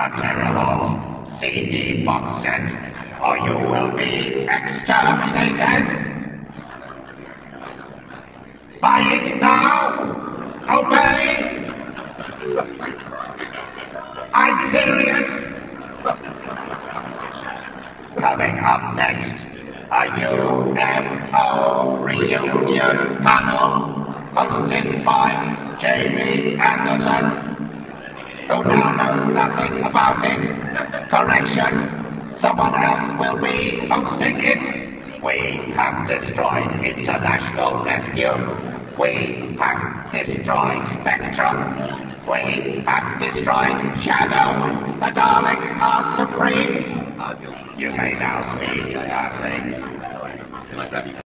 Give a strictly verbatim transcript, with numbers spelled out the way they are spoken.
a terrible C D box set, or you will be exterminated. Buy it now! Obey! I'm serious! Coming up next, a U F O reunion panel hosted by Jamie Anderson, who now knows nothing about it. Correction, someone else will be hosting it. We have destroyed International Rescue. We have destroyed Spectrum. We have destroyed Shadow. The Daleks are supreme. You may now speak, Earthlings.